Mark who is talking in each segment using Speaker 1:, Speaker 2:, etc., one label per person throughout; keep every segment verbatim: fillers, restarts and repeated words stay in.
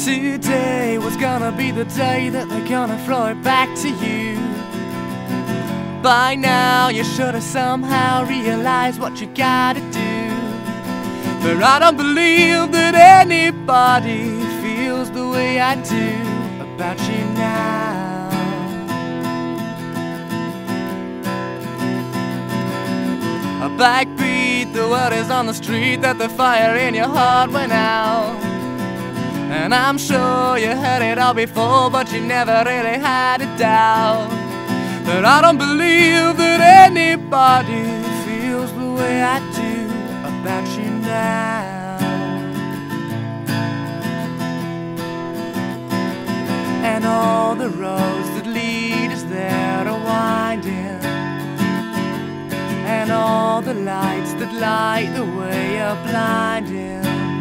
Speaker 1: Today was gonna be the day that they're gonna throw it back to you. By now you should have somehow realized what you gotta do. But I don't believe that anybody feels the way I do about you now. A backbeat, the word is on the street that the fire in your heart went out. And I'm sure you heard it all before, but you never really had a doubt. But I don't believe that anybody feels the way I do about you now. And all the roads that lead us there are winding, and all the lights that light the way are blinding.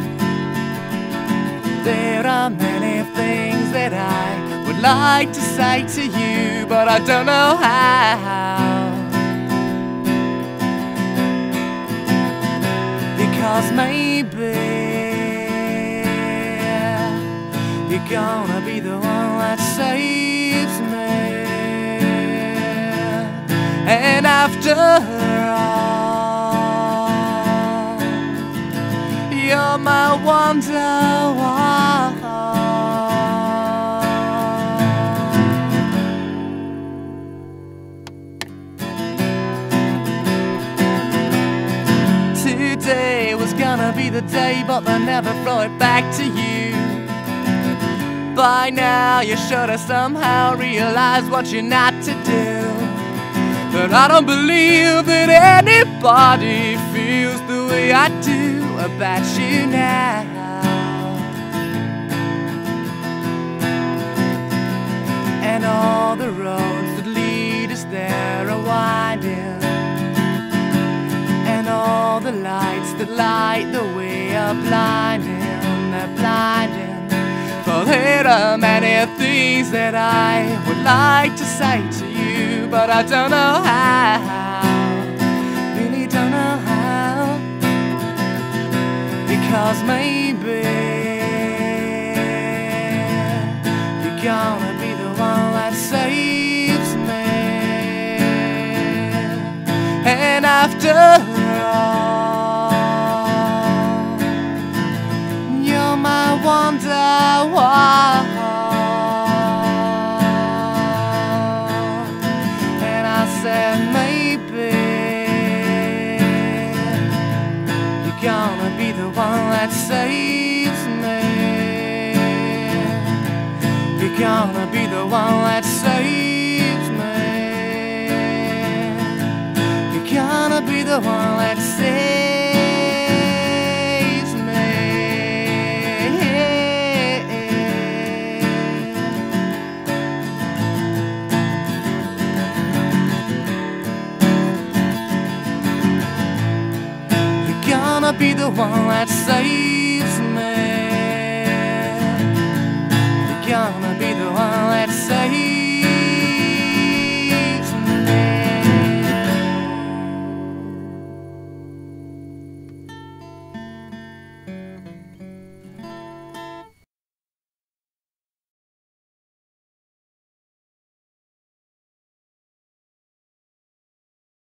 Speaker 1: There are many things that I would like to say to you, but I don't know how. Because maybe you're gonna be the one that saves me. And after all, you're my wonder. Today was gonna be the day, but they'll never throw it back to you. By now you should have somehow realized what you're not to do. But I don't believe that anybody feels the way I do about you now. And all the roads that lead us there are winding, and all the lights that light the way are blinding, they're blinding. For there are many things that I would like to say to you, but I don't know how, really don't know how. Because maybe you're gonna be the one that saves me. And after all, you're my wonder-wall. And I said maybe you're gonna be the one that saves me. You're gonna be the one that saves me. You're gonna be the one that saves me. You're gonna be the one that saves me.